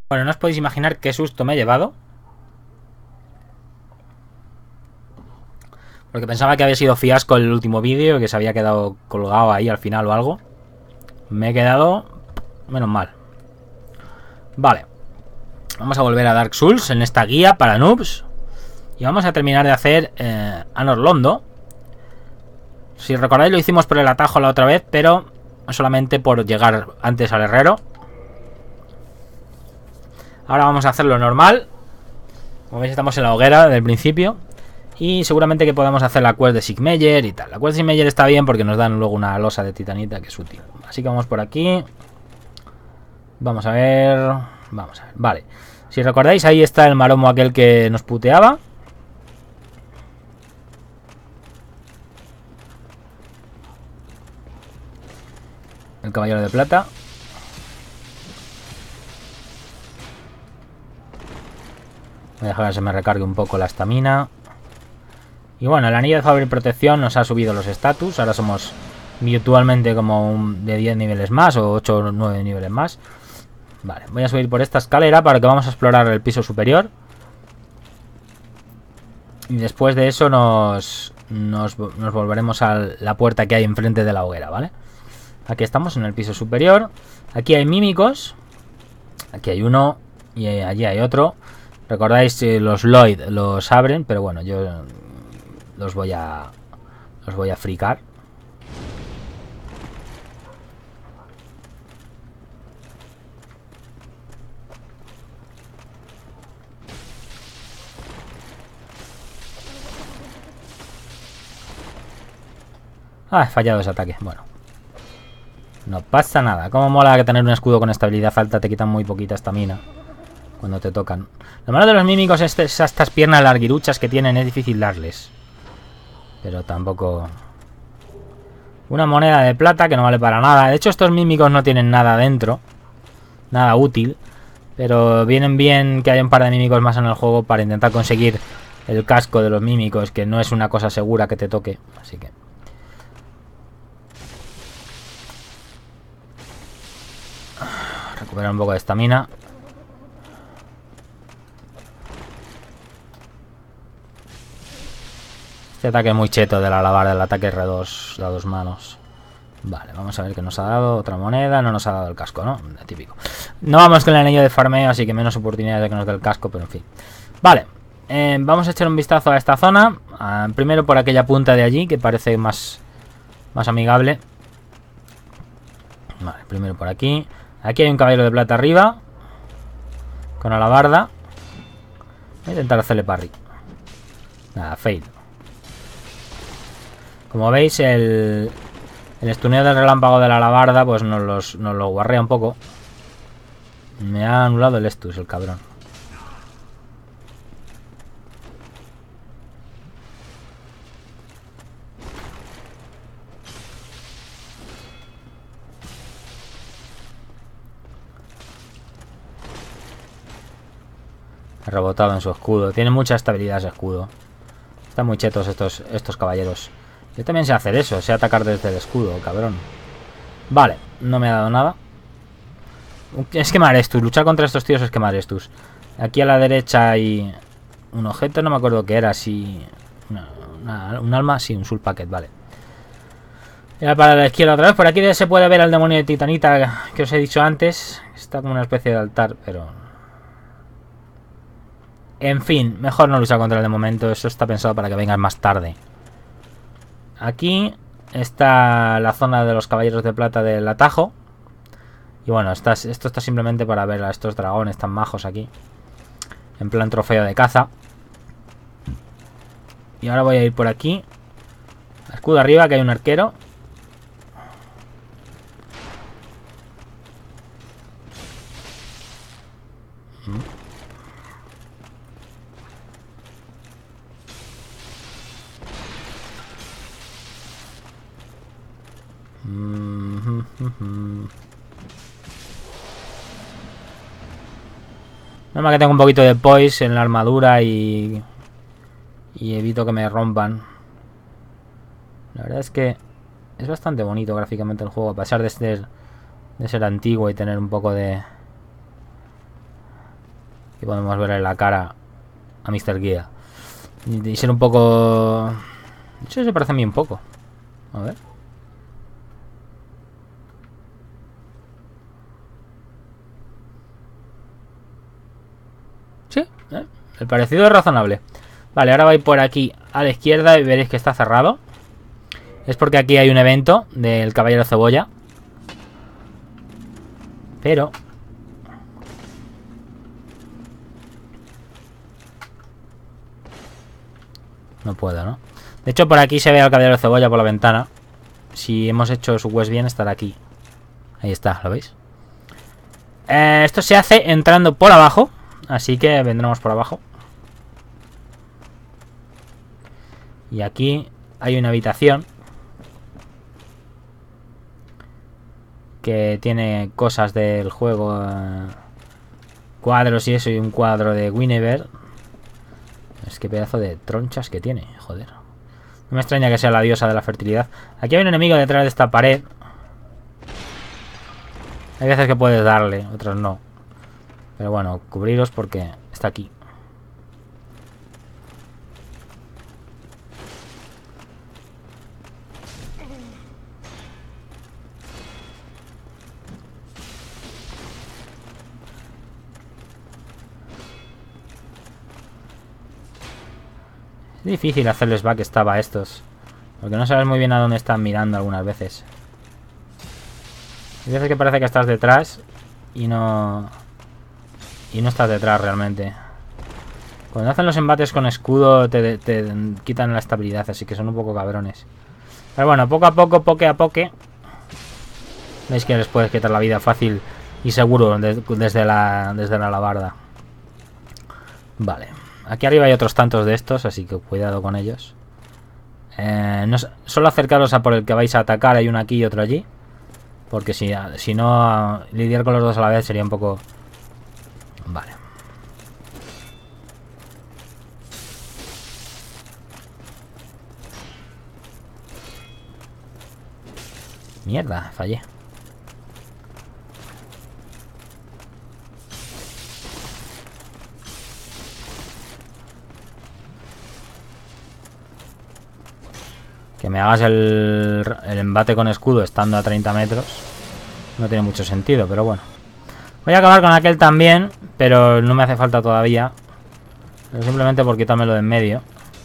Bueno, no os podéis imaginar qué susto me he llevado. Porque pensaba que había sido fiasco el último vídeo, que se había quedado colgado ahí al final o algo. Me he quedado... menos mal. Vale. Vamos a volver a Dark Souls en esta guía para noobs. Y vamos a terminar de hacer Anor Londo. Si recordáis, lo hicimos por el atajo la otra vez, pero solamente por llegar antes al herrero. Ahora vamos a hacerlo normal. Como veis, estamos en la hoguera del principio. Y seguramente que podamos hacer la quest de Sigmeyer y tal. La quest de Sigmeyer está bien porque nos dan luego una losa de titanita que es útil. Así que vamos por aquí. Vamos a ver. Vamos a ver. Vale. Si recordáis, ahí está el maromo aquel que nos puteaba. El caballero de plata. Voy a dejar que se me recargue un poco la estamina. Y bueno, el anillo de favor y protección nos ha subido los estatus. Ahora somos virtualmente como de 10 niveles más o 8 o 9 niveles más. Vale, voy a subir por esta escalera para que vamos a explorar el piso superior. Y después de eso nos volveremos a la puerta que hay enfrente de la hoguera, ¿vale? Aquí estamos en el piso superior. Aquí hay mímicos. Aquí hay uno y allí hay otro. Recordáis los Lloyd los abren, pero bueno, yo los voy a fricar. Ah, he fallado ese ataque. Bueno, no pasa nada. Como mola que tener un escudo con estabilidad alta, te quitan muy poquita estamina cuando te tocan. Lo malo de los mímicos es estas piernas larguiruchas que tienen, es difícil darles. Pero tampoco... Una moneda de plata que no vale para nada. De hecho, estos mímicos no tienen nada dentro. Nada útil. Pero vienen bien que haya un par de mímicos más en el juego para intentar conseguir el casco de los mímicos, que no es una cosa segura que te toque. Así que... recuperar un poco de estamina. Este ataque es muy cheto de la alabarda, el ataque R2 a dos manos. Vale, vamos a ver qué nos ha dado. Otra moneda, no nos ha dado el casco, ¿no? Típico. No vamos con el anillo de farmeo, así que menos oportunidades de que nos dé el casco, pero en fin. Vale, vamos a echar un vistazo a esta zona. Primero por aquella punta de allí, que parece más amigable. Vale, primero por aquí. Aquí hay un caballero de plata arriba. Con alabarda. Voy a intentar hacerle parry. Nada, fail. Como veis, el estuneo del relámpago de la alabarda pues nos lo guarrea un poco. Me ha anulado el estus, el cabrón. Ha rebotado en su escudo. Tiene mucha estabilidad ese escudo. Están muy chetos estos caballeros. Yo también sé hacer eso, sé atacar desde el escudo, cabrón. Vale, no me ha dado nada. Es quemar estus, luchar contra estos tíos es quemar estus. Aquí a la derecha hay un objeto, no me acuerdo qué era, si... un alma, sí, un soul packet, vale. Y ahora para la izquierda otra vez, por aquí se puede ver al demonio de titanita que os he dicho antes. Está como una especie de altar, pero... en fin, mejor no luchar contra él de momento, eso está pensado para que vengan más tarde. Aquí está la zona de los caballeros de plata del atajo. Y bueno, esto está simplemente para ver a estos dragones tan majos aquí. En plan trofeo de caza. Y ahora voy a ir por aquí. Escudo arriba, que hay un arquero. Normal que tengo un poquito de poise en la armadura y evito que me rompan. La verdad es que es bastante bonito gráficamente el juego, a pesar de ser antiguo y tener un poco de Y podemos verle la cara a Mr. Guía. Y ser un poco... Eso se parece a mí un poco. A ver. Sí, el parecido es razonable. Vale, ahora voy por aquí a la izquierda y veréis que está cerrado. Es porque aquí hay un evento del Caballero Cebolla. Pero... no puedo, ¿no? De hecho, por aquí se ve al Caballero Cebolla por la ventana. Si hemos hecho su quest bien, estará aquí. Ahí está, ¿lo veis? Esto se hace entrando por abajo. Así que vendremos por abajo. Y aquí hay una habitación que tiene cosas del juego, cuadros y eso, y un cuadro de Guinevere. Es que pedazo de tronchas que tiene, joder. No me extraña que sea la diosa de la fertilidad. Aquí hay un enemigo detrás de esta pared. Hay veces que puedes darle, otras no. Pero bueno, cubriros porque está aquí. Es difícil hacerles backstab a estos, porque no sabes muy bien a dónde están mirando algunas veces. Hay veces que parece que estás detrás y no estás detrás realmente. Cuando hacen los embates con escudo te quitan la estabilidad, así que son un poco cabrones. Pero bueno, poco a poco, poke a poke, veis que les puedes quitar la vida fácil y seguro desde la alabarda. Vale. Aquí arriba hay otros tantos de estos, así que cuidado con ellos. No, solo acercaros a por el que vais a atacar. Hay uno aquí y otro allí. Porque si no, lidiar con los dos a la vez sería un poco... Vale. Mierda, fallé. Que me hagas el embate con escudo estando a 30 metros no tiene mucho sentido, pero bueno. Voy a acabar con aquel también, pero no me hace falta todavía. Pero simplemente por quitármelo de en medio.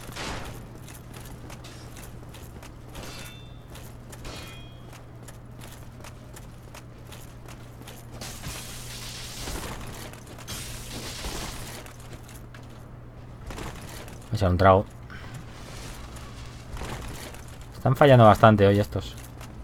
Voy a echar un trago. Están fallando bastante hoy estos.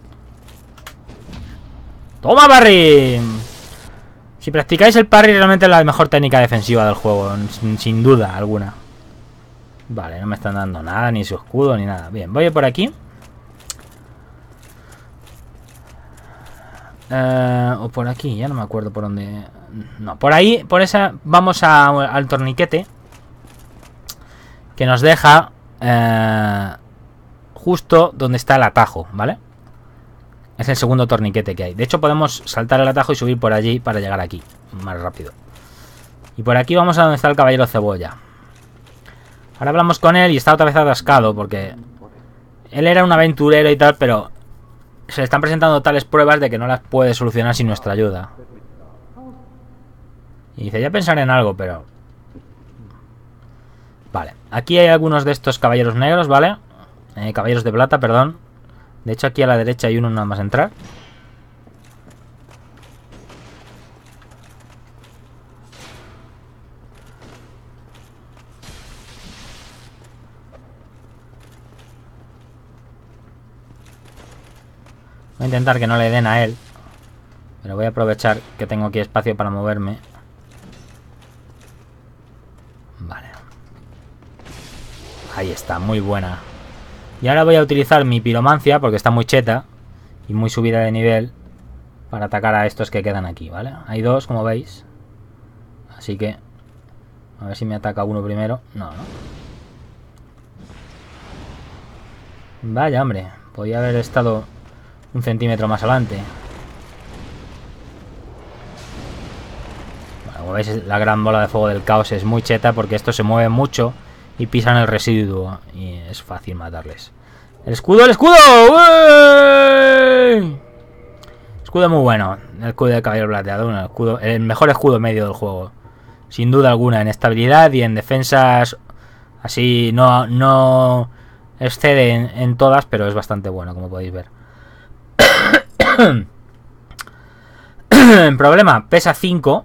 ¡Toma, parry! Si practicáis el parry, realmente es la mejor técnica defensiva del juego, sin duda alguna. Vale, no me están dando nada, ni su escudo, ni nada. Bien, voy por aquí. O por aquí, ya no me acuerdo por dónde. No, por ahí, por esa. Vamos al torniquete. Que nos deja justo donde está el atajo, ¿vale? Es el segundo torniquete que hay. De hecho, podemos saltar el atajo y subir por allí para llegar aquí más rápido. Y por aquí vamos a donde está el Caballero Cebolla. Ahora hablamos con él y está otra vez atascado porque él era un aventurero y tal, pero se le están presentando tales pruebas de que no las puede solucionar sin nuestra ayuda. Y dice, ya pensaré en algo, pero... Vale, aquí hay algunos de estos caballeros negros, ¿vale? Caballeros de plata, perdón. De hecho, aquí a la derecha hay uno nada más entrar. Voy a intentar que no le den a él. Pero voy a aprovechar que tengo aquí espacio para moverme. Vale. Ahí está, muy buena. Y ahora voy a utilizar mi piromancia, porque está muy cheta y muy subida de nivel, para atacar a estos que quedan aquí, ¿vale? Hay dos, como veis. Así que... a ver si me ataca uno primero. No, no. Vaya, hombre. Podría haber estado un centímetro más adelante. Bueno, como veis, la gran bola de fuego del caos es muy cheta porque esto se mueve mucho y pisan el residuo y es fácil matarles. ¡El escudo, el escudo! ¡Uey! Escudo muy bueno. El escudo del caballero plateado. El mejor escudo medio del juego. Sin duda alguna. En estabilidad y en defensas. Así no excede en todas, pero es bastante bueno, como podéis ver. Problema, pesa 5.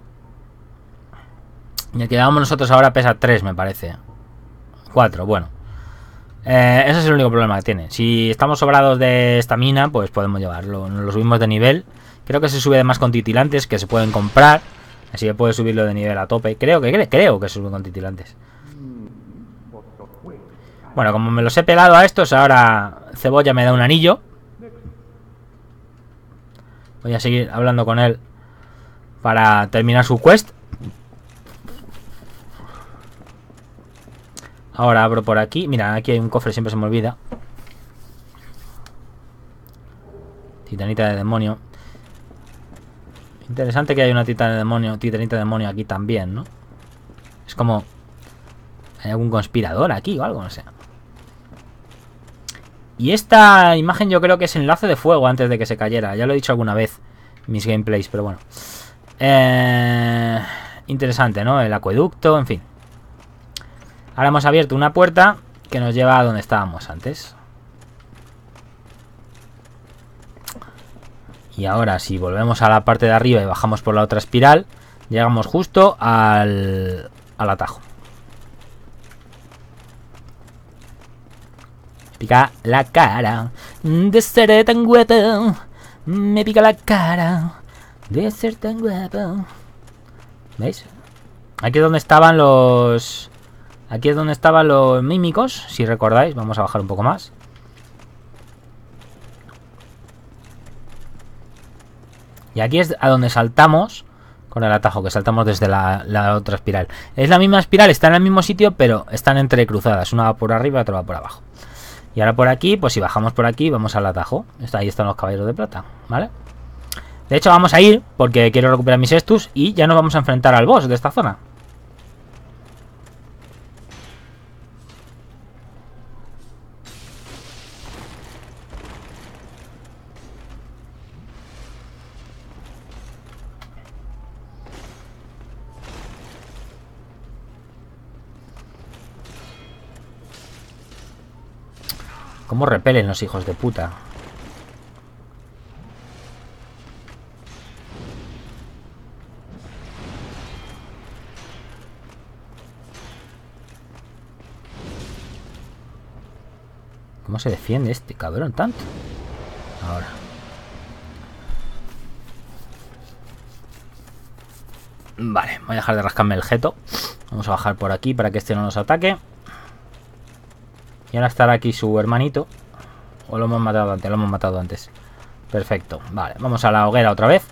Y el que llevamos nosotros ahora pesa 3, me parece. 4, bueno. Ese es el único problema que tiene. Si estamos sobrados de estamina, pues podemos llevarlo. Nos lo subimos de nivel. Creo que se sube además con titilantes que se pueden comprar. Así que puedes subirlo de nivel a tope. Creo que se sube con titilantes. Bueno, como me los he pelado a estos, ahora Cebolla me da un anillo. Voy a seguir hablando con él para terminar su quest. Ahora abro por aquí. Mira, aquí hay un cofre, siempre se me olvida. Titanita de demonio. Interesante que haya una titanita de demonio aquí también, ¿no? Es como... ¿hay algún conspirador aquí o algo? No sé. Y esta imagen yo creo que es enlace de fuego antes de que se cayera. Ya lo he dicho alguna vez en mis gameplays, pero bueno. Interesante, ¿no? El acueducto, en fin. Ahora hemos abierto una puerta que nos lleva a donde estábamos antes. Y ahora si volvemos a la parte de arriba y bajamos por la otra espiral, llegamos justo al atajo. Me pica la cara de ser tan guapo. Me pica la cara de ser tan guapo. ¿Veis? Aquí es donde estaban los... Aquí es donde estaban los mímicos, si recordáis. Vamos a bajar un poco más. Y aquí es a donde saltamos con el atajo, que saltamos desde la otra espiral. Es la misma espiral, está en el mismo sitio, pero están entrecruzadas. Una va por arriba y otra va por abajo. Y ahora por aquí, pues si bajamos por aquí, vamos al atajo. Ahí están los caballeros de plata, ¿vale? De hecho, vamos a ir, porque quiero recuperar mis estus, y ya nos vamos a enfrentar al boss de esta zona. ¿Cómo repelen los hijos de puta? ¿Cómo se defiende este cabrón tanto? Ahora. Vale, voy a dejar de rascarme el jeto. Vamos a bajar por aquí para que este no nos ataque. Y ahora estará aquí su hermanito. ¿O lo hemos matado antes? Lo hemos matado antes. Perfecto. Vale, vamos a la hoguera otra vez.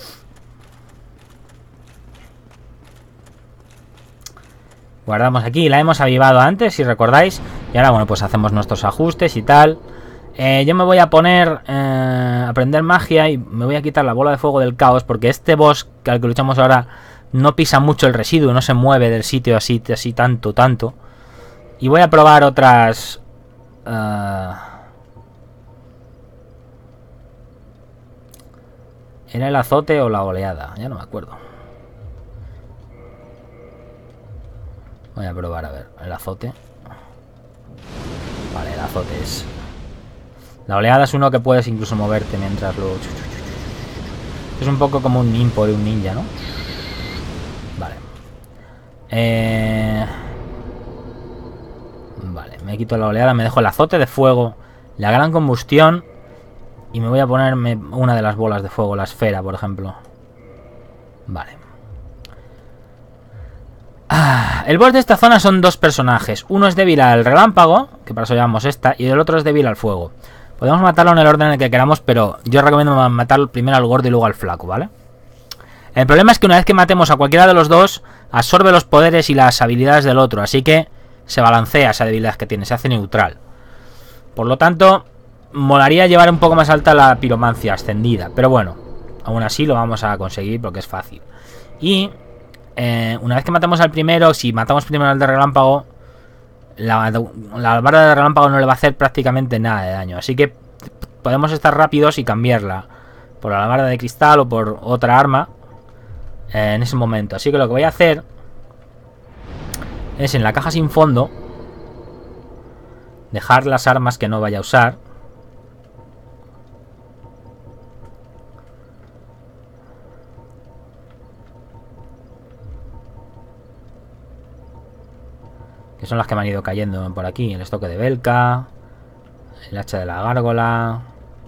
Guardamos aquí. La hemos avivado antes, si recordáis. Y ahora, bueno, pues hacemos nuestros ajustes y tal. Yo me voy a poner a aprender magia y me voy a quitar la bola de fuego del caos, porque este boss al que luchamos ahora no pisa mucho el residuo, no se mueve del sitio así tanto. Y voy a probar otras... ¿Era el azote o la oleada? Ya no me acuerdo. Voy a probar, a ver, el azote. Vale, el azote es... La oleada es uno que puedes incluso moverte mientras lo... Es un poco como un impo de un ninja, ¿no? Vale. Vale, me quito la oleada, me dejo el azote de fuego, la gran combustión y me voy a ponerme una de las bolas de fuego, la esfera, por ejemplo. Vale. El boss de esta zona son dos personajes. Uno es débil al relámpago, que para eso llamamos esta, y el otro es débil al fuego. Podemos matarlo en el orden en el que queramos, pero yo recomiendo matarlo primero al gordo y luego al flaco, ¿vale? El problema es que una vez que matemos a cualquiera de los dos, absorbe los poderes y las habilidades del otro, así que se balancea esa debilidad que tiene, se hace neutral. Por lo tanto, molaría llevar un poco más alta la piromancia ascendida, pero bueno, aún así lo vamos a conseguir porque es fácil. Y Una vez que matamos al primero, si matamos primero al de relámpago, la albarda de relámpago no le va a hacer prácticamente nada de daño. Así que podemos estar rápidos y cambiarla por la albarda de cristal o por otra arma en ese momento. Así que lo que voy a hacer es en la caja sin fondo dejar las armas que no vaya a usar. Que son las que me han ido cayendo por aquí. El estoque de Belka, el hacha de la gárgola,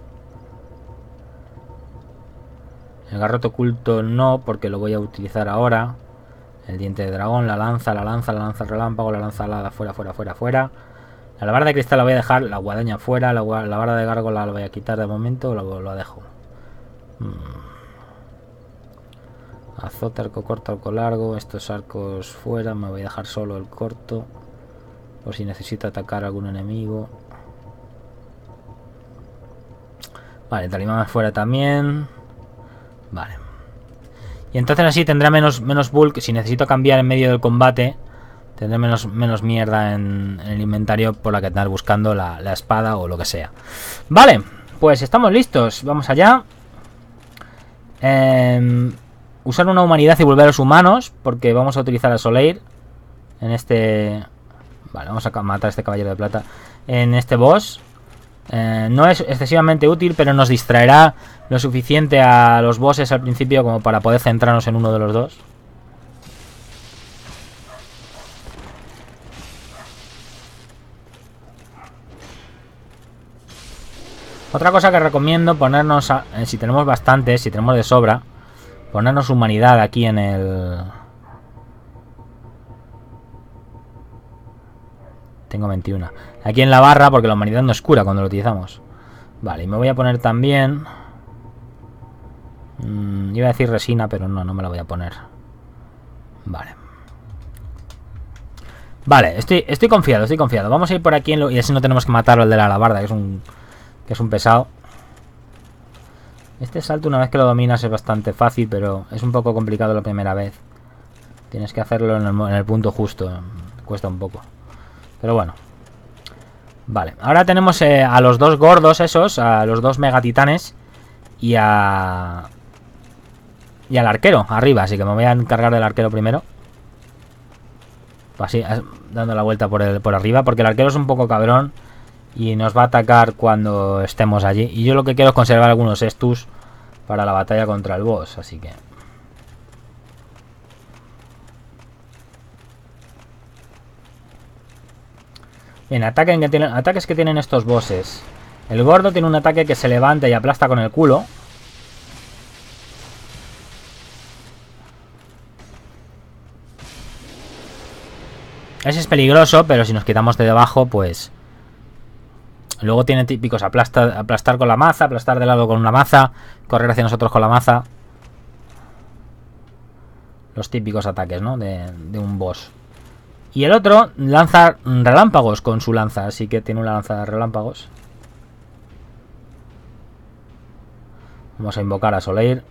el garrote oculto no, porque lo voy a utilizar ahora. El diente de dragón, la lanza relámpago, la lanza alada, fuera. La albarda de cristal la voy a dejar, la guadaña fuera, la albarda de gárgola la voy a quitar de momento, lo dejo. Azote, arco corto, arco largo, estos arcos fuera, me voy a dejar solo el corto, por si necesito atacar a algún enemigo. Vale, talismán fuera también. Vale. Y entonces así tendré menos bulk. Si necesito cambiar en medio del combate, tendré menos mierda en el inventario por la que andar buscando la espada o lo que sea. Vale, pues estamos listos. Vamos allá. Usar una humanidad y volver a los humanos, porque vamos a utilizar a Soleil en este... Vale, vamos a matar a este caballero de plata en este boss. No es excesivamente útil, pero nos distraerá lo suficiente a los bosses al principio como para poder centrarnos en uno de los dos. Otra cosa que recomiendo, ponernos, si tenemos bastantes, si tenemos de sobra, ponernos humanidad aquí en el... Tengo 21. Aquí en la barra, porque la humanidad no es cura cuando lo utilizamos. Vale, y me voy a poner también... iba a decir resina, pero no me la voy a poner. Vale. Vale, estoy confiado, Vamos a ir por aquí y así no tenemos que matarlo, el de la alabarda, que es un pesado. Este salto, una vez que lo dominas, es bastante fácil, pero es un poco complicado la primera vez. Tienes que hacerlo en el punto justo. Cuesta un poco. Pero bueno. Vale, ahora tenemos a los dos gordos esos, a los dos megatitanes y al arquero arriba, así que me voy a encargar del arquero primero. Así, dando la vuelta por arriba, porque el arquero es un poco cabrón y nos va a atacar cuando estemos allí. Y yo lo que quiero es conservar algunos estus para la batalla contra el boss, así que... Bien, ataques que tienen estos bosses. El gordo tiene un ataque que se levanta y aplasta con el culo. Ese es peligroso, pero si nos quitamos de debajo, pues... Luego tiene típicos aplastar con la maza, aplastar de lado con una maza, correr hacia nosotros con la maza. Los típicos ataques, ¿no? De un boss. Y el otro lanza relámpagos con su lanza, así que tiene una lanza de relámpagos. Vamos a invocar a Soleil.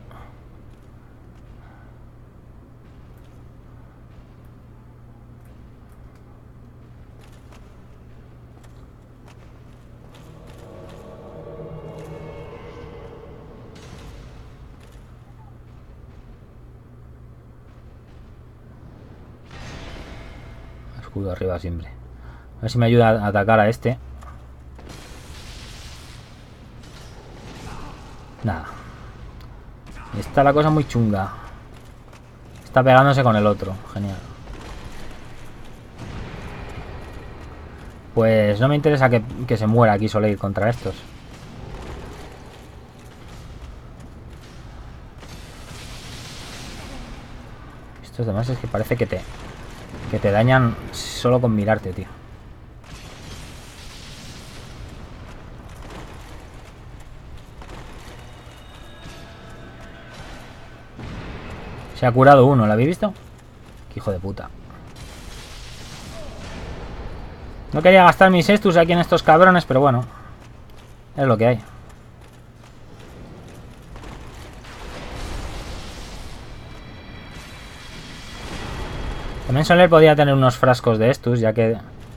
Escudo arriba siempre. A ver si me ayuda a atacar a este. Nada. Está la cosa muy chunga. Está pegándose con el otro. Genial. Pues no me interesa que se muera aquí Soleil contra estos. Estos demás es que parece que te dañan solo con mirarte, tío. Se ha curado uno, ¿lo habéis visto? Qué hijo de puta. No quería gastar mis estus aquí en estos cabrones, pero bueno. Es lo que hay. También Soler podía tener unos frascos de estos, ya que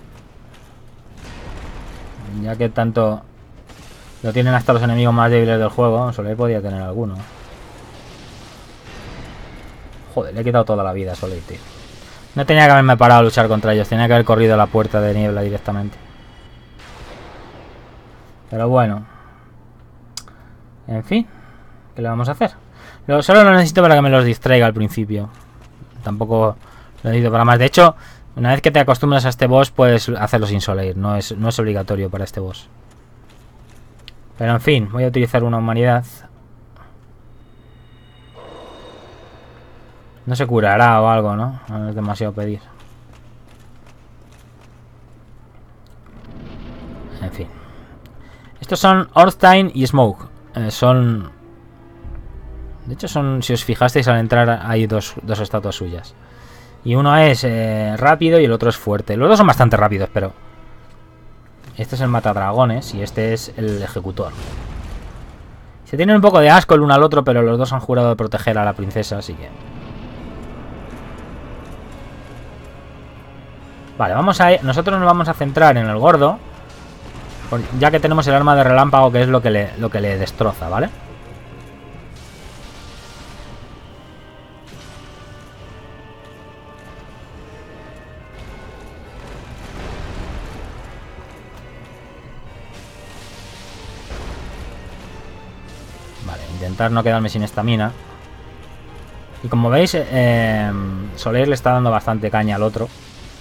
tanto lo tienen hasta los enemigos más débiles del juego. Soler podía tener alguno. Joder, le he quitado toda la vida a Soler, tío. No tenía que haberme parado a luchar contra ellos. Tenía que haber corrido a la puerta de niebla directamente. Pero bueno. En fin. ¿Qué le vamos a hacer? Solo lo necesito para que me los distraiga al principio. Tampoco lo necesito para más. De hecho, una vez que te acostumbras a este boss, puedes hacerlo sin Soleil. No es obligatorio para este boss. Pero en fin, voy a utilizar una humanidad. No se curará o algo, ¿no? No es demasiado pedir. En fin. Estos son Ornstein y Smoke. Son... De hecho son, si os fijasteis al entrar, hay dos estatuas suyas. Y uno es rápido y el otro es fuerte. Los dos son bastante rápidos, pero... Este es el matadragones y este es el ejecutor. Se tienen un poco de asco el uno al otro, pero los dos han jurado de proteger a la princesa, así que... Vale, nosotros nos vamos a centrar en el gordo, ya que tenemos el arma de relámpago, que es lo que le destroza, ¿vale? Vale, intentar no quedarme sin estamina. Y como veis, Soler le está dando bastante caña al otro.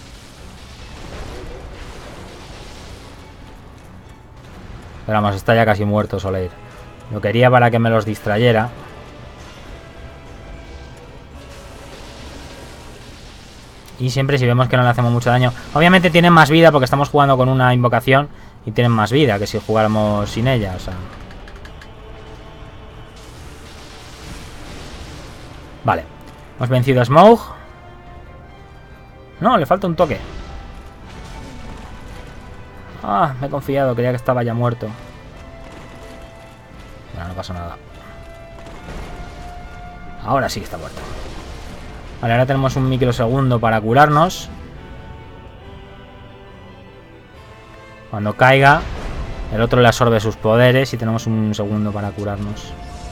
Pero vamos, está ya casi muerto Soler. Lo quería para que me los distrayera. Y siempre si vemos que no le hacemos mucho daño. Obviamente tienen más vida porque estamos jugando con una invocación. Y tienen más vida que si jugáramos sin ella, o sea. Vale. Hemos vencido a Smoke. No, le falta un toque. Ah, me he confiado, creía que estaba ya muerto. Bueno, no pasa nada. Ahora sí que está muerto. Vale, ahora tenemos un microsegundo para curarnos. Cuando caiga, el otro le absorbe sus poderes y tenemos un segundo para curarnos.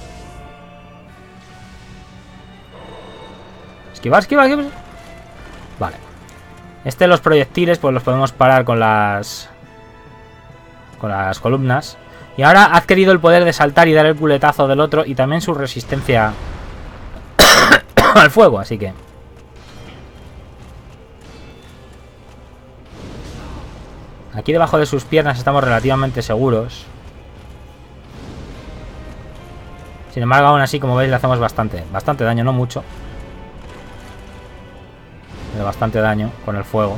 Esquivar, esquivar, esquivar. Vale. Los proyectiles pues los podemos parar con las columnas. Y ahora ha adquirido el poder de saltar y dar el culetazo del otro. Y también su resistencia al fuego, así que... Aquí debajo de sus piernas estamos relativamente seguros. Sin embargo, aún así, como veis, le hacemos bastante daño, no mucho. Pero bastante daño con el fuego.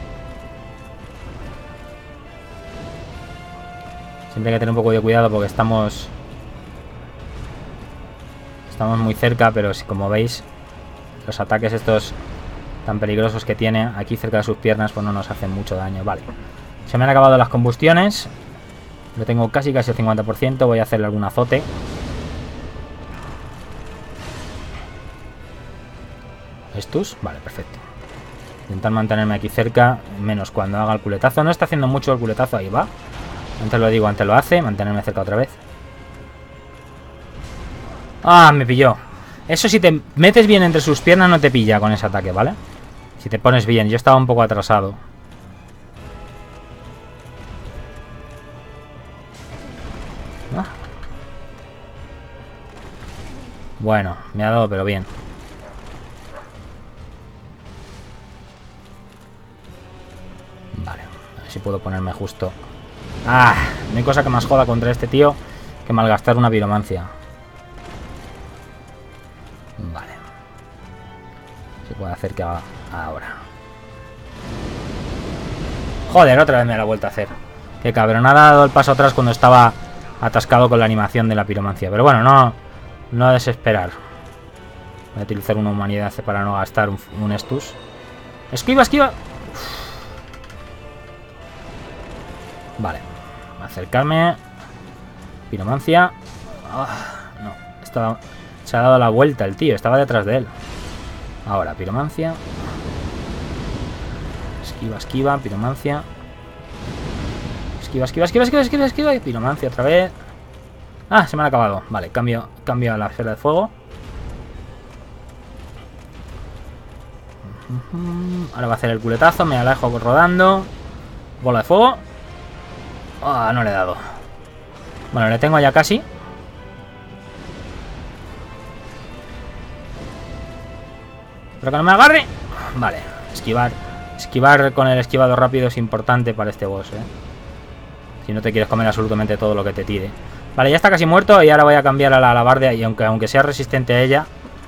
Siempre hay que tener un poco de cuidado porque estamos muy cerca, pero si como veis, los ataques estos tan peligrosos que tiene aquí cerca de sus piernas, pues no nos hacen mucho daño. Vale. Se me han acabado las combustiones. Lo tengo casi el 50%. Voy a hacerle algún azote. ¿Estos? Vale, perfecto. Intentar mantenerme aquí cerca, menos cuando haga el culetazo. No está haciendo mucho el culetazo, ahí va. Antes lo digo, antes lo hace. Mantenerme cerca otra vez. Ah, me pilló. Eso si te metes bien entre sus piernas no te pilla con ese ataque, ¿vale? Si te pones bien. Yo estaba un poco atrasado. Ah. Bueno, me ha dado pero bien. Vale, a ver si puedo ponerme justo. Ah, no hay cosa que más joda contra este tío que malgastar una piromancia. Vale. Se puede hacer que haga ahora. Joder, otra vez me la he vuelto a hacer. Qué cabrón, ha dado el paso atrás cuando estaba atascado con la animación de la piromancia. Pero bueno, no desesperar. Voy a utilizar una humanidad para no gastar un estus. Esquiva, esquiva. Vale. Acercarme. Piromancia. No. Se ha dado la vuelta el tío. Estaba detrás de él. Ahora, piromancia. Esquiva, esquiva, piromancia. Esquiva, esquiva, esquiva, esquiva, esquiva, esquiva. Y piromancia otra vez. Ah, se me han acabado. Vale, cambio a la esfera de fuego. Ahora va a hacer el culetazo. Me alejo rodando. Bola de fuego. Ah, no le he dado. Bueno, le tengo ya casi. Pero que no me agarre. Vale, esquivar. Esquivar con el esquivado rápido es importante para este boss, Si no te quieres comer absolutamente todo lo que te tire. Vale, ya está casi muerto y ahora voy a cambiar a la alabarda. Y aunque sea resistente a ella,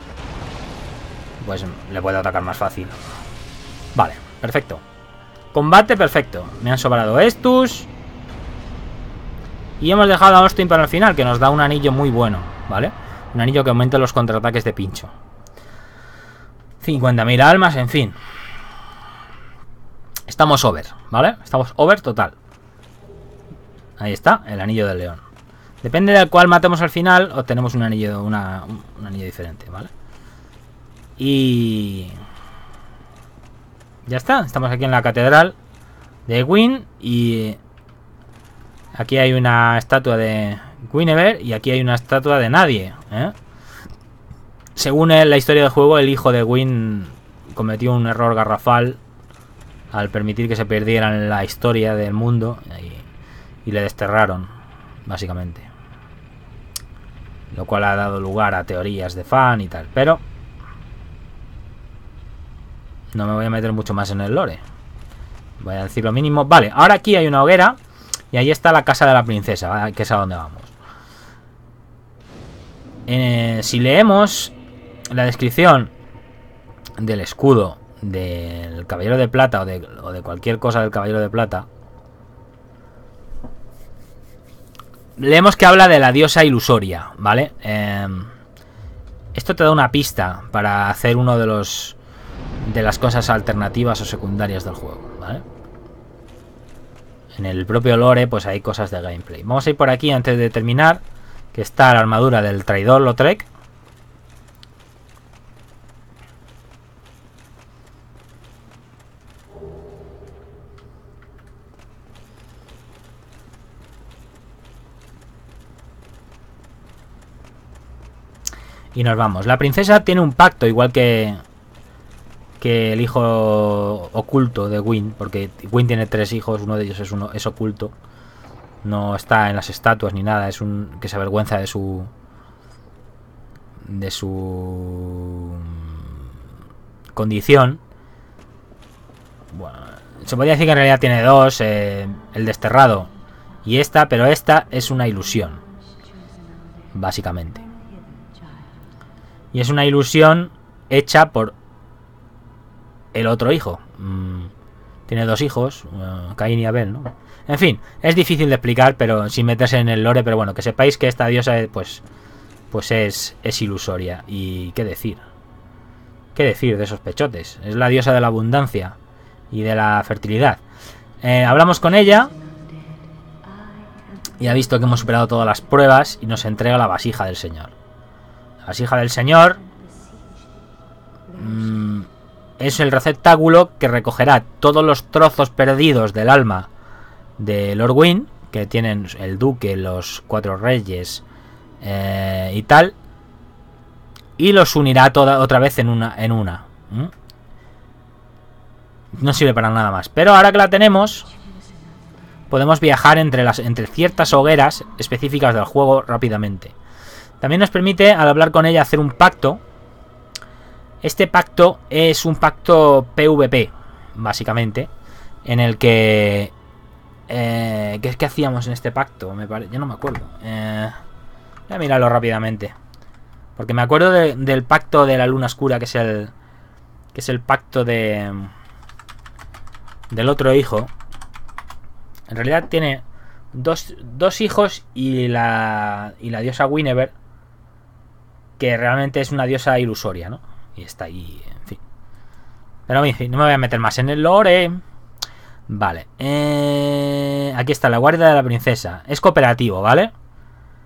pues le puedo atacar más fácil. Vale, perfecto. Combate perfecto. Me han sobrado estos. Y hemos dejado a Austin para el final, que nos da un anillo muy bueno, ¿vale? Un anillo que aumenta los contraataques de pincho. 50.000 almas, en fin. Estamos over, ¿vale? Estamos over total. Ahí está, el anillo del león. Depende del cual matemos al final, obtenemos un anillo, un anillo diferente, ¿vale? Y... ya está, estamos aquí en la catedral de Gwyn. Y aquí hay una estatua de Guinevere y aquí hay una estatua de nadie, Según la historia del juego, el hijo de Gwyn cometió un error garrafal al permitir que se perdieran la historia del mundo y le desterraron, básicamente. Lo cual ha dado lugar a teorías de fan y tal, pero no me voy a meter mucho más en el lore. Voy a decir lo mínimo. Vale, ahora aquí hay una hoguera y ahí está la casa de la princesa, ¿vale? Que es a donde vamos. Si leemos la descripción del escudo del Caballero de Plata o de cualquier cosa del Caballero de Plata, leemos que habla de la diosa ilusoria, ¿vale? Esto te da una pista para hacer uno de las cosas alternativas o secundarias del juego, ¿vale? En el propio lore pues hay cosas de gameplay. Vamos a ir por aquí antes de terminar, que está la armadura del traidor Lautrec. Y nos vamos. La princesa tiene un pacto, igual que el hijo oculto de Gwyn, porque Gwyn tiene 3 hijos, uno de ellos es oculto. No está en las estatuas ni nada, es un que se avergüenza de su condición. Bueno, se podría decir que en realidad tiene 2, el desterrado y esta, pero esta es una ilusión, básicamente. Y es una ilusión hecha por el otro hijo. Tiene 2 hijos, Caín y Abel, ¿no? En fin, es difícil de explicar, pero sin meterse en el lore. Pero bueno, que sepáis que esta diosa pues es ilusoria. Y qué decir de esos pechotes. Es la diosa de la abundancia y de la fertilidad. Hablamos con ella y ha visto que hemos superado todas las pruebas y nos entrega la vasija del Señor. La vasija del Señor es el receptáculo que recogerá todos los trozos perdidos del alma de Lord Gwyn, que tienen el duque, los 4 reyes y tal, y los unirá otra vez en una. No sirve para nada más, pero ahora que la tenemos podemos viajar entre ciertas hogueras específicas del juego rápidamente. También nos permite, al hablar con ella, hacer un pacto. Este pacto es un pacto PvP, básicamente, en el que... ¿qué hacíamos en este pacto? Yo no me acuerdo. Voy a mirarlo rápidamente. Porque me acuerdo del pacto de la luna oscura, que es el pacto del otro hijo. En realidad tiene dos hijos y la diosa Guinevere, que realmente es una diosa ilusoria, ¿no? Y está ahí, en fin. Pero en fin, no me voy a meter más en el lore. Vale. Aquí está la guardia de la princesa. Es cooperativo, ¿vale?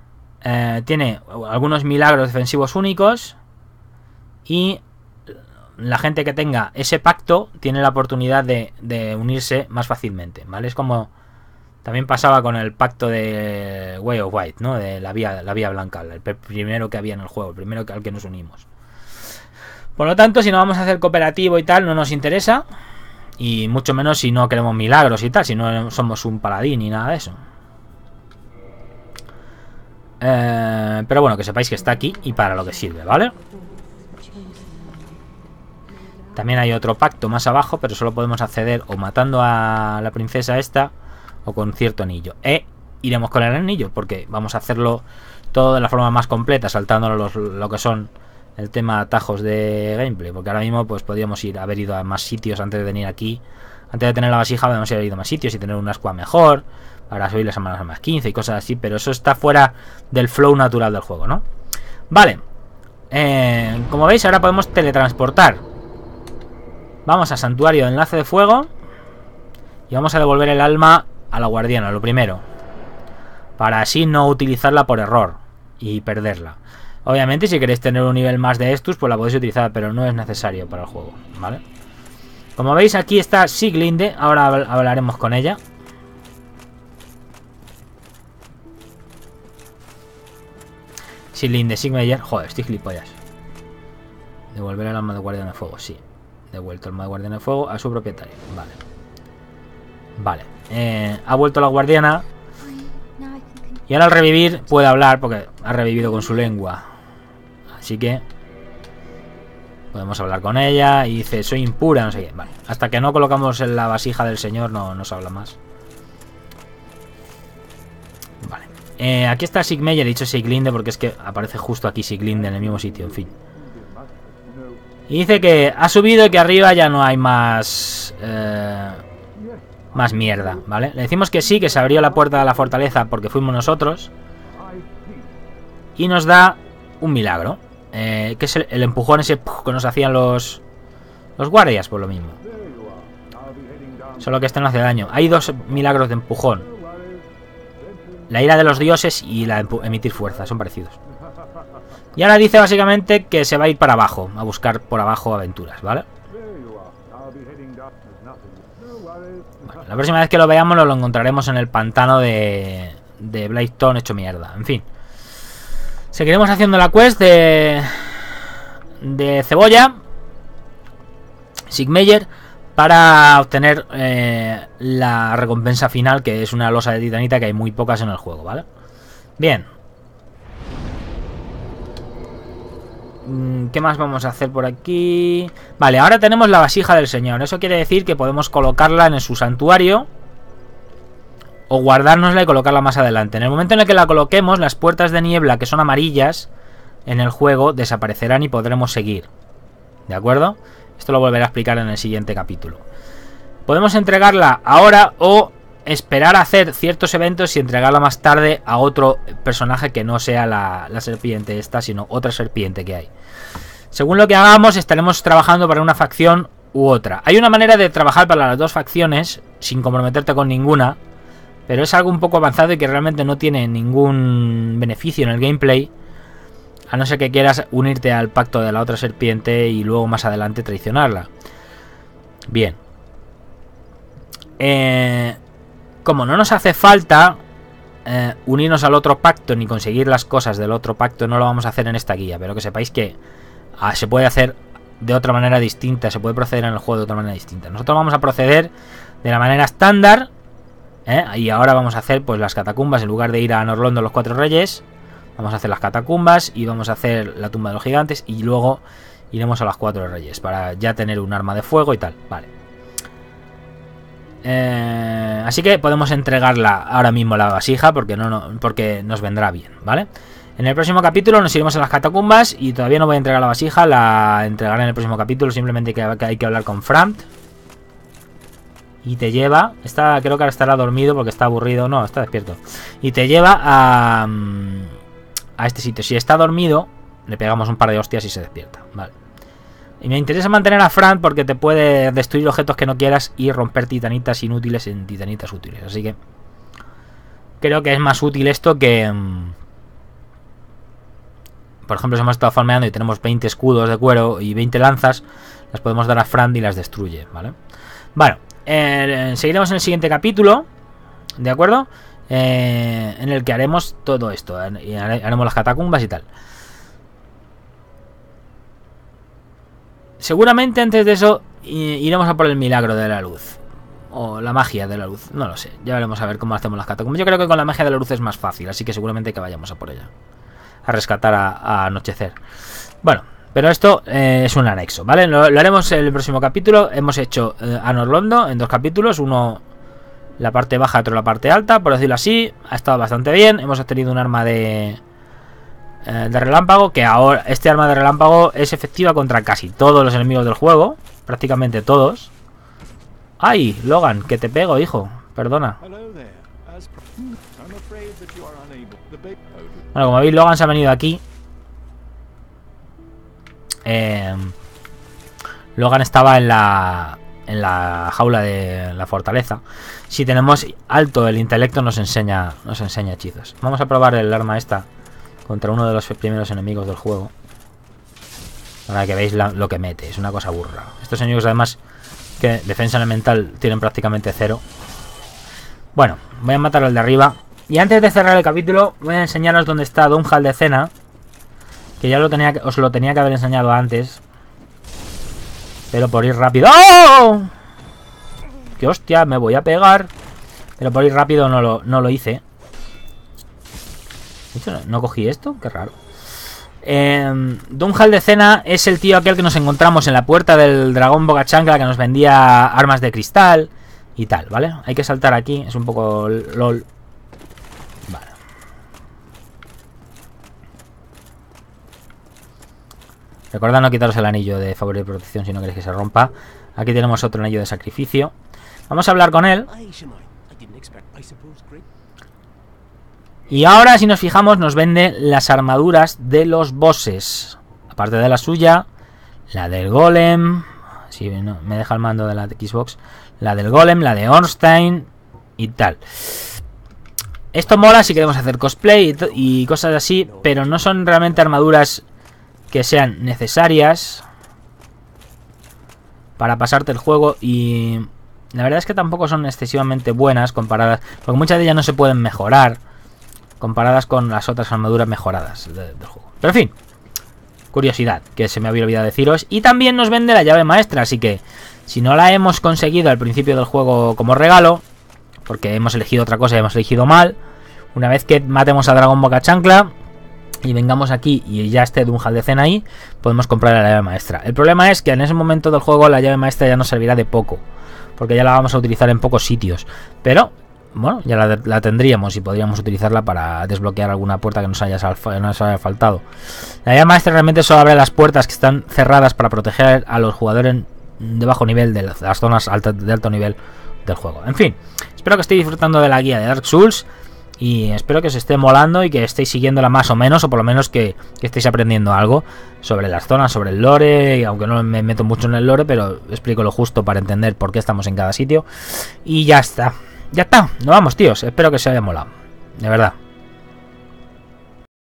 Tiene algunos milagros defensivos únicos. Y la gente que tenga ese pacto tiene la oportunidad de unirse más fácilmente, ¿vale? Es como también pasaba con el pacto de Way of White, ¿no? De la vía blanca, el primero que había en el juego, el primero al que nos unimos. Por lo tanto, si no vamos a hacer cooperativo y tal, no nos interesa. Y mucho menos si no queremos milagros y tal, si no somos un paladín ni nada de eso. Pero bueno, que sepáis que está aquí y para lo que sirve, ¿vale? También hay otro pacto más abajo, pero solo podemos acceder o matando a la princesa esta o con cierto anillo. Iremos con el anillo porque vamos a hacerlo todo de la forma más completa, saltándonos lo que son el tema de atajos de gameplay, porque ahora mismo pues podríamos haber ido a más sitios antes de venir aquí. Antes de tener la vasija podemos haber ido a más sitios y tener una squad mejor para subir las semanas a más 15 y cosas así, pero eso está fuera del flow natural del juego, ¿no? Vale, como veis ahora podemos teletransportar. Vamos a Santuario de Enlace de Fuego y vamos a devolver el alma a la guardiana, lo primero, para así no utilizarla por error y perderla. Obviamente si queréis tener un nivel más de estos, pues la podéis utilizar, pero no es necesario para el juego, ¿vale? Como veis aquí está Sieglinde, ahora hablaremos con ella. Sieglinde, Sigmeyer, joder, estoy gilipollas. Devolver el alma de guardián de fuego, sí. Devuelto el alma de guardián de fuego a su propietario, vale. Vale, ha vuelto la guardiana. Y ahora al revivir puede hablar porque ha revivido con su lengua. Así que podemos hablar con ella y dice, soy impura, no sé qué. Vale, hasta que no colocamos en la vasija del señor no nos habla más. Vale, aquí está Sigmeyer, he dicho Sieglinde porque es que aparece justo aquí Sieglinde en el mismo sitio, en fin. Y dice que ha subido y que arriba ya no hay más mierda, ¿vale? Le decimos que sí, que se abrió la puerta de la fortaleza porque fuimos nosotros. Y nos da un milagro, que es el empujón ese que nos hacían los guardias, por lo mismo. Solo que este no hace daño. Hay dos milagros de empujón: la ira de los dioses y la de emitir fuerza, son parecidos. Y ahora dice básicamente que se va a ir para abajo, a buscar por abajo aventuras, ¿vale? Bueno, la próxima vez que lo veamos lo encontraremos en el pantano de Blythestone hecho mierda. En fin, seguiremos haciendo la quest de Cebolla Sigmeyer para obtener la recompensa final, que es una losa de titanita, que hay muy pocas en el juego, ¿vale? Bien. ¿Qué más vamos a hacer por aquí? Vale, ahora tenemos la vasija del señor. Eso quiere decir que podemos colocarla en su santuario o guardárnosla y colocarla más adelante. En el momento en el que la coloquemos, las puertas de niebla que son amarillas en el juego desaparecerán y podremos seguir. ¿De acuerdo? Esto lo volveré a explicar en el siguiente capítulo. Podemos entregarla ahora o esperar a hacer ciertos eventos y entregarla más tarde a otro personaje que no sea la serpiente esta, sino otra serpiente que hay. Según lo que hagamos, estaremos trabajando para una facción u otra. Hay una manera de trabajar para las dos facciones sin comprometerte con ninguna, pero es algo un poco avanzado y que realmente no tiene ningún beneficio en el gameplay, a no ser que quieras unirte al pacto de la otra serpiente y luego más adelante traicionarla. Bien. Como no nos hace falta unirnos al otro pacto ni conseguir las cosas del otro pacto, no lo vamos a hacer en esta guía, pero que sepáis que se puede hacer de otra manera distinta, se puede proceder en el juego de otra manera distinta. Nosotros vamos a proceder de la manera estándar, y ahora vamos a hacer pues las catacumbas. En lugar de ir a Norlondo los Cuatro Reyes, vamos a hacer las catacumbas y vamos a hacer la tumba de los gigantes y luego iremos a los Cuatro Reyes para ya tener un arma de fuego y tal. Vale. Así que podemos entregarla ahora mismo la vasija porque porque nos vendrá bien, ¿vale? En el próximo capítulo nos iremos a las catacumbas y todavía no voy a entregar la vasija, la entregaré en el próximo capítulo. Simplemente que hay que hablar con Frant y te lleva, creo que ahora estará dormido porque está aburrido, no, está despierto, y te lleva a este sitio. Si está dormido le pegamos un par de hostias y se despierta, vale. Y me interesa mantener a Fran porque te puede destruir objetos que no quieras y romper titanitas inútiles en titanitas útiles. Así que creo que es más útil esto que... Por ejemplo, si hemos estado farmeando y tenemos 20 escudos de cuero y 20 lanzas, las podemos dar a Frand y las destruye, ¿vale? Bueno, seguiremos en el siguiente capítulo, ¿de acuerdo? En el que haremos todo esto, y haremos las catacumbas y tal. Seguramente antes de eso iremos a por el milagro de la luz. O la magia de la luz, no lo sé. Ya veremos a ver cómo hacemos las catacumbas. Yo creo que con la magia de la luz es más fácil, así que seguramente que vayamos a por ella. A rescatar a Anochecer. Bueno, pero esto es un anexo, ¿vale? Lo haremos en el próximo capítulo. Hemos hecho Anor Londo en 2 capítulos. Uno la parte baja, otro la parte alta, por decirlo así. Ha estado bastante bien. Hemos obtenido un arma de relámpago, que ahora este arma de relámpago es efectiva contra casi todos los enemigos del juego. Prácticamente todos. ¡Ay, Logan, que te pego, hijo! Perdona. Bueno, como veis, Logan se ha venido aquí. Logan estaba en la jaula de la fortaleza. Si tenemos alto el intelecto nos enseña hechizos. Vamos a probar el arma esta contra uno de los primeros enemigos del juego. Para que veáis lo que mete. Es una cosa burra. Estos enemigos además que defensa elemental tienen prácticamente 0. Bueno, voy a matar al de arriba. Y antes de cerrar el capítulo voy a enseñaros dónde está Dunjal de Cena, que ya os lo tenía que haber enseñado antes, pero por ir rápido. ¡Oh! ¡Qué hostia! Me voy a pegar. Pero por ir rápido no lo hice. De hecho, no cogí esto. Qué raro. Dunjal de Cena es el tío aquel que nos encontramos en la puerta del dragón Boca Chancla, que nos vendía armas de cristal y tal, ¿vale? Hay que saltar aquí, es un poco lol. Vale. Recordad no quitaros el anillo de favor y protección si no queréis que se rompa. Aquí tenemos otro anillo de sacrificio. Vamos a hablar con él. Y ahora, si nos fijamos, nos vende las armaduras de los bosses. Aparte de la suya, la del golem. Si no, me deja el mando de la Xbox. La del golem, la de Ornstein y tal. Esto mola si queremos hacer cosplay y cosas así, pero no son realmente armaduras que sean necesarias para pasarte el juego. Y la verdad es que tampoco son excesivamente buenas comparadas, porque muchas de ellas no se pueden mejorar comparadas con las otras armaduras mejoradas del juego. Pero en fin, curiosidad que se me había olvidado deciros. Y también nos vende la llave maestra, así que si no la hemos conseguido al principio del juego como regalo, porque hemos elegido otra cosa y hemos elegido mal, una vez que matemos a Dragón Boca Chancla y vengamos aquí y ya esté Dunjal de Cena ahí, podemos comprar la llave maestra. El problema es que en ese momento del juego la llave maestra ya nos servirá de poco, porque ya la vamos a utilizar en pocos sitios. Pero bueno, ya la tendríamos y podríamos utilizarla para desbloquear alguna puerta que nos haya faltado. La llave maestra realmente solo abre las puertas que están cerradas para proteger a los jugadores de bajo nivel de las zonas de alto nivel del juego. En fin, espero que estéis disfrutando de la guía de Dark Souls y espero que os esté molando y que estéis siguiéndola más o menos, o por lo menos que estéis aprendiendo algo sobre las zonas, sobre el lore, aunque no me meto mucho en el lore, pero explico lo justo para entender por qué estamos en cada sitio. Y ya está. Ya está, nos vamos, tíos. Espero que os haya molado. De verdad.